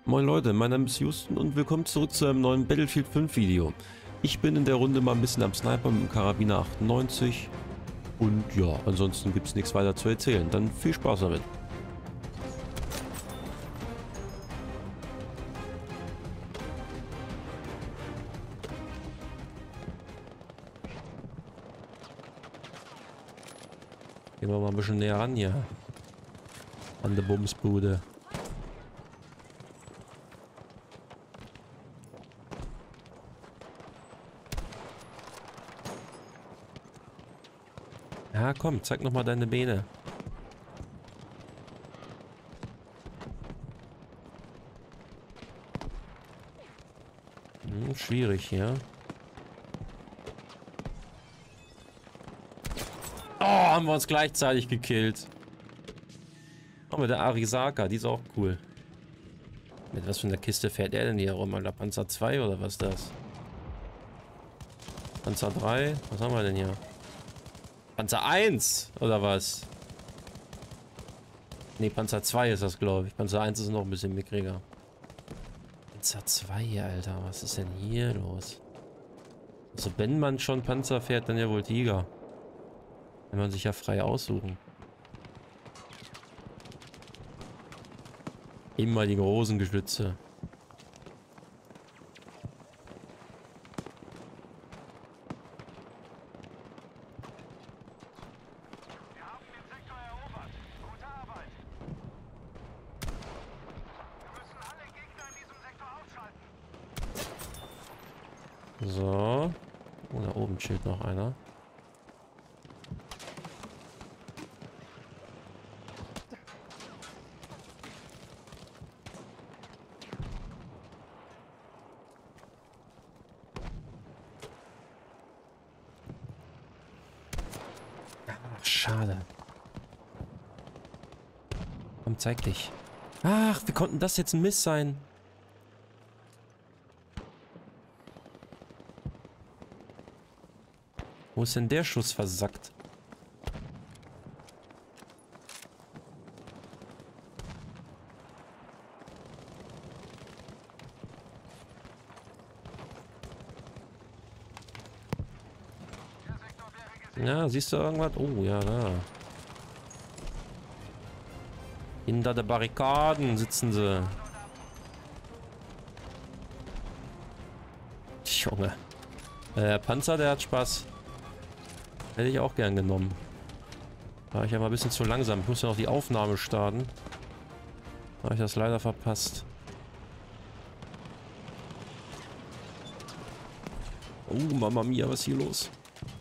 Moin Leute, mein Name ist Houston und willkommen zurück zu einem neuen Battlefield 5 Video. Ich bin in der Runde mal ein bisschen am Sniper mit dem Karabiner 98 und ja, ansonsten gibt es nichts weiter zu erzählen. Dann viel Spaß damit. Gehen wir mal ein bisschen näher ran hier. An der Bumsbude. Ja, komm, zeig noch mal deine Beine. Schwierig hier. Oh, haben wir uns gleichzeitig gekillt. Oh, mit der Arisaka, die ist auch cool. Mit was für einer Kiste fährt er denn hier rum? Alter, Panzer 2 oder was ist das? Panzer 3? Was haben wir denn hier? Panzer 1 oder was? Ne, Panzer 2 ist das, glaube ich. Panzer 1 ist noch ein bisschen mickriger. Panzer 2 hier, Alter. Was ist denn hier los? Also wenn man schon Panzer fährt, dann ja wohl Tiger. Kann man sich ja frei aussuchen. Immer die großen Geschütze. So. Oh, da oben chillt noch einer. Ach, schade. Komm, zeig dich. Ach, wie konnten das jetzt ein Miss sein? Wo ist denn der Schuss versackt? Ja, siehst du irgendwas? Oh, ja, da. Hinter der Barrikaden sitzen sie. Junge. Der Panzer, der hat Spaß. Hätte ich auch gern genommen. War ich aber ein bisschen zu langsam. Ich muss ja noch die Aufnahme starten. Habe ich das leider verpasst. Oh, Mama Mia, was ist hier los?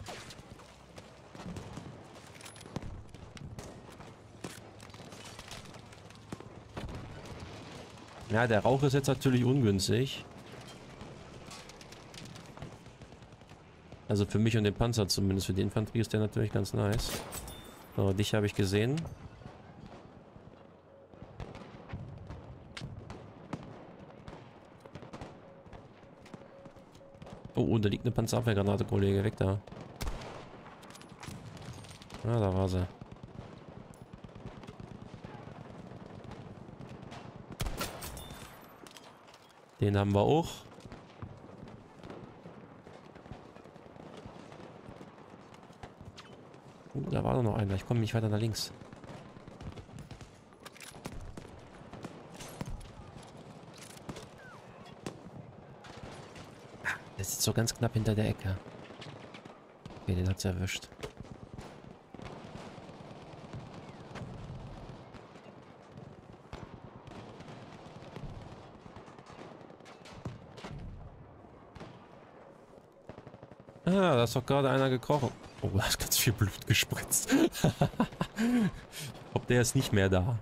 Ja, der Rauch ist jetzt natürlich ungünstig. Also für mich und den Panzer zumindest. Für die Infanterie ist der natürlich ganz nice. So, dich habe ich gesehen. Oh, und da liegt eine Panzerabwehrgranate, Kollege. Weg da. Ah, da war sie. Den haben wir auch. Da war doch noch einer. Ich komme nicht weiter nach links. Der sitzt so ganz knapp hinter der Ecke. Okay, den hat's erwischt. Ah, da ist doch gerade einer gekrochen. Oh, da ist ganz viel Blut gespritzt. Ob der ist nicht mehr da.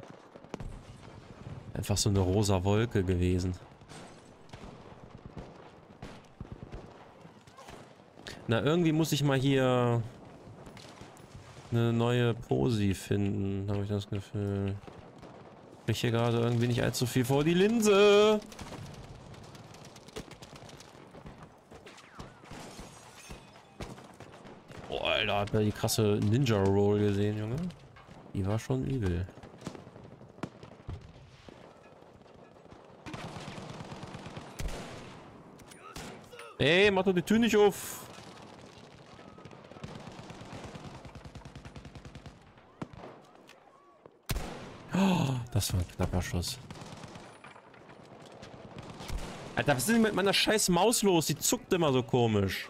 Einfach so eine rosa Wolke gewesen. Na, irgendwie muss ich mal hier eine neue Posi finden, habe ich das Gefühl. Ich kriege hier gerade irgendwie nicht allzu viel vor die Linse. Oh, Alter, hat man die krasse Ninja Roll gesehen, Junge? Die war schon übel. Ey, mach doch die Tür nicht auf. Oh, das war ein knapper Schuss. Alter, was ist denn mit meiner scheiß Maus los? Die zuckt immer so komisch.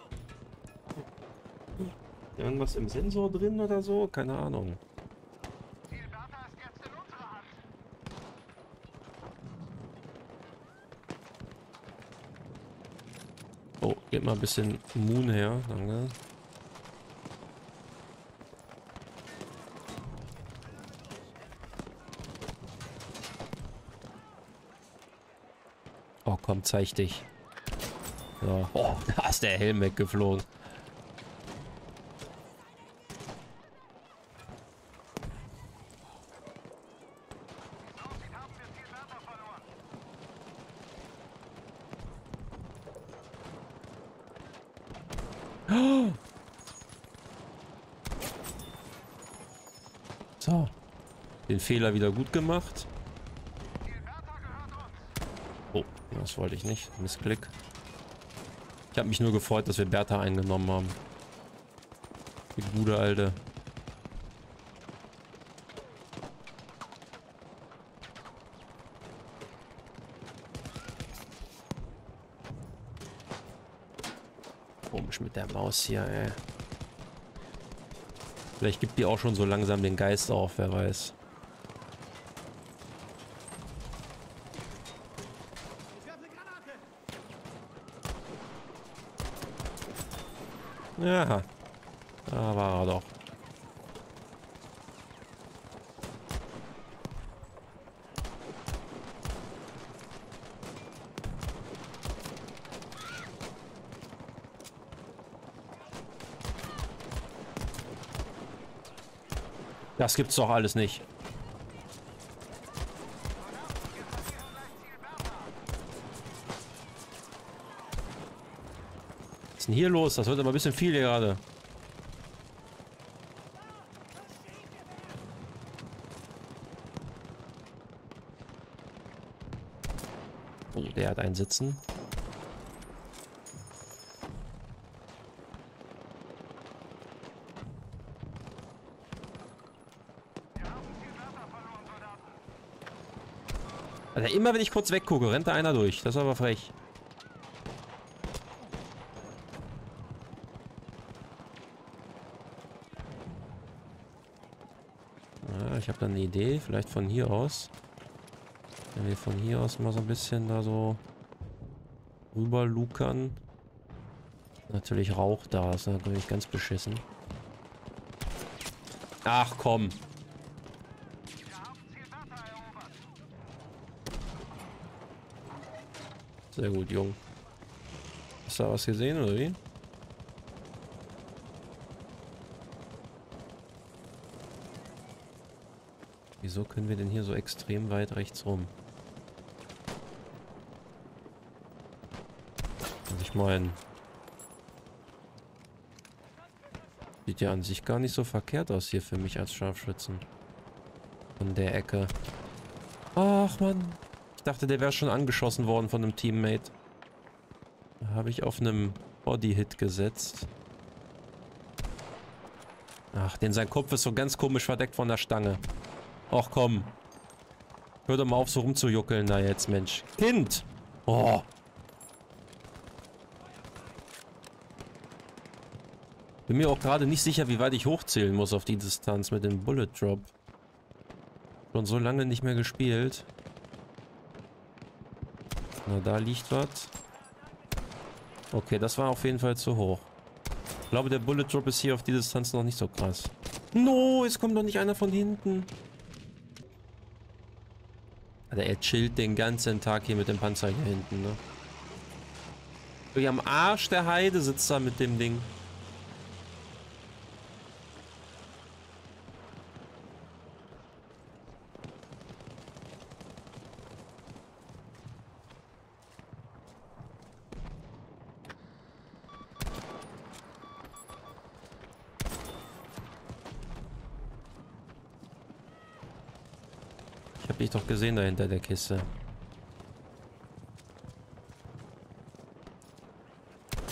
Irgendwas im Sensor drin oder so? Keine Ahnung. Oh, geht mal ein bisschen Moon her. Danke. Oh, komm, zeig dich. So. Oh, da ist der Helm weggeflogen. So. Den Fehler wieder gut gemacht. Oh, das wollte ich nicht. Missklick. Ich habe mich nur gefreut, dass wir Bertha eingenommen haben. Die gute Alte. Komisch mit der Maus hier, ey. Vielleicht gibt die auch schon so langsam den Geist auf, wer weiß. Ja, da war er doch. Das gibt's doch alles nicht. Was ist denn hier los? Das wird aber ein bisschen viel hier gerade. Oh, der hat einen Sitzen. Also immer wenn ich kurz weggucke, rennt da einer durch. Das ist aber frech. Ja, ich habe da eine Idee. Vielleicht von hier aus. Wenn wir von hier aus mal so ein bisschen da so rüber lukern. Natürlich Rauch da. Ist natürlich ganz beschissen. Ach komm. Sehr gut, Jung. Hast du da was gesehen, oder wie? Wieso können wir denn hier so extrem weit rechts rum? Also ich meine... Sieht ja an sich gar nicht so verkehrt aus hier für mich als Scharfschützen. Von der Ecke. Ach Mann. Ich dachte, der wäre schon angeschossen worden von einem Teammate. Da habe ich auf einem Body-Hit gesetzt. Ach, denn sein Kopf ist so ganz komisch verdeckt von der Stange. Ach komm. Hör doch mal auf, so rumzujuckeln da jetzt, Mensch. Kind! Oh. Bin mir auch gerade nicht sicher, wie weit ich hochzählen muss auf die Distanz mit dem Bullet Drop. Schon so lange nicht mehr gespielt. Na, da liegt was. Okay, das war auf jeden Fall zu hoch. Ich glaube, der Bullet Drop ist hier auf die Distanz noch nicht so krass. No, es kommt doch nicht einer von hinten. Alter, er chillt den ganzen Tag hier mit dem Panzer hier hinten, ne? Wie am Arsch der Heide sitzt er mit dem Ding. Ich doch gesehen da hinter der Kiste.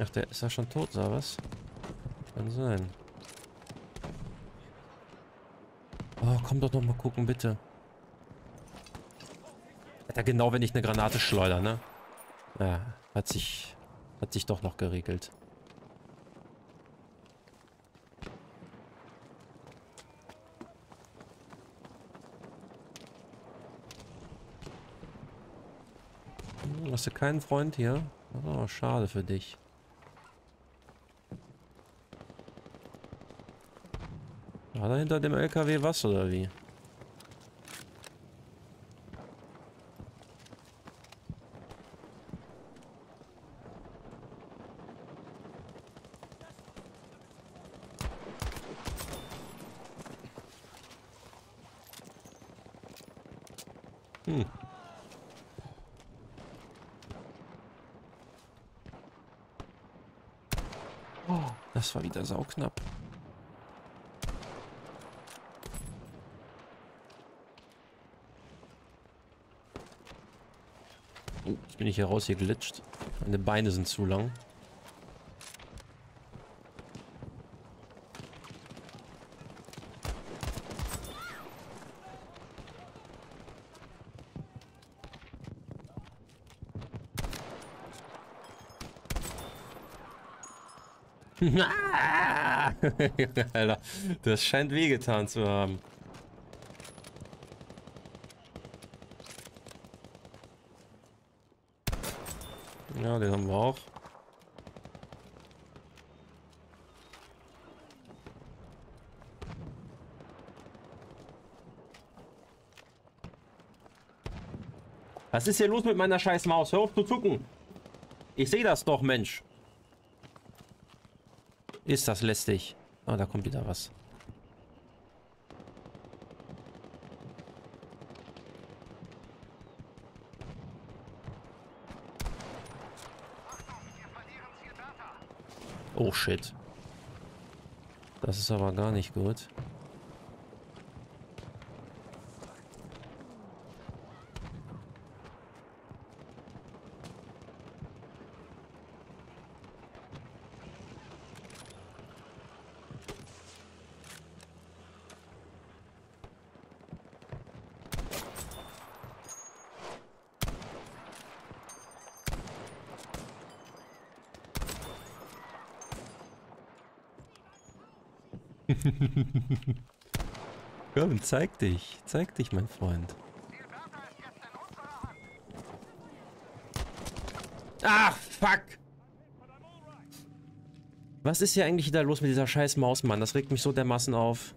Ach, der ist ja schon tot, oder was? Kann sein. Oh, komm doch noch mal gucken, bitte. Alter, genau wenn ich eine Granate schleudere, ne? Ja, hat sich doch noch geregelt. Hast du keinen Freund hier? Oh, schade für dich. War da hinter dem LKW was oder wie? Hm. Oh, das war wieder sauknapp. Oh, jetzt bin ich hier raus hier glitscht. Meine Beine sind zu lang. Alter, das scheint wehgetan zu haben. Ja, den haben wir auch. Was ist hier los mit meiner scheiß Maus? Hör auf zu zucken. Ich sehe das doch, Mensch. Ist das lästig. Ah, da kommt wieder was. Oh shit. Das ist aber gar nicht gut. Komm, zeig dich, mein Freund. Ach, fuck! Was ist hier eigentlich wieder los mit dieser scheiß Maus, Mann? Das regt mich so dermaßen auf.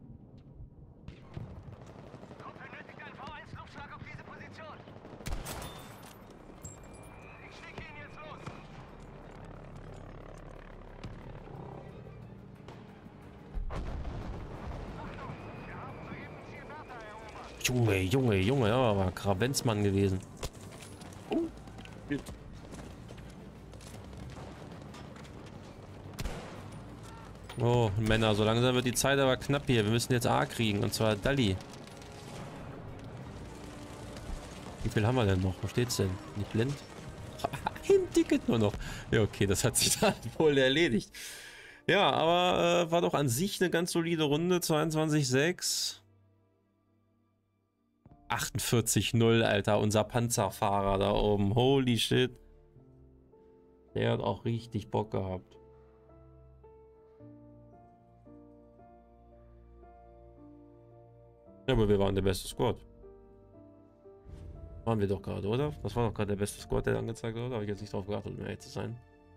Junge, ja, war Kravenzmann gewesen. Oh, Männer, so langsam wird die Zeit aber knapp hier. Wir müssen jetzt A kriegen, und zwar Dalli. Wie viel haben wir denn noch? Wo steht's denn? Nicht blind? Ein Ticket nur noch. Ja, okay, das hat sich dann wohl erledigt. Ja, aber war doch an sich eine ganz solide Runde. 22,6. 48,0, Alter. Unser Panzerfahrer da oben. Holy shit. Der hat auch richtig Bock gehabt. Ja, aber wir waren der beste Squad. Waren wir doch gerade, oder? Das war doch gerade der beste Squad, der angezeigt wurde. Habe ich jetzt nicht drauf geachtet, um ehrlich zu sein.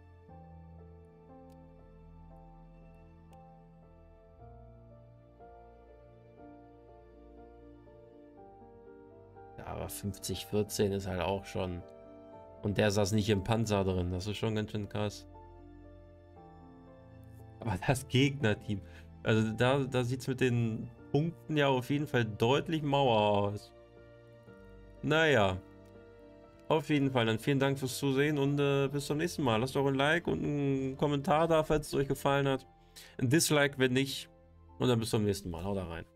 Ja, aber 50-14 ist halt auch schon... Und der saß nicht im Panzer drin. Das ist schon ganz schön krass. Aber das Gegnerteam... Also da sieht es mit den Punkten ja auf jeden Fall deutlich mauer aus. Naja. Auf jeden Fall. Dann vielen Dank fürs Zusehen und bis zum nächsten Mal. Lasst doch ein Like und einen Kommentar da, falls es euch gefallen hat. Ein Dislike, wenn nicht. Und dann bis zum nächsten Mal. Haut da rein.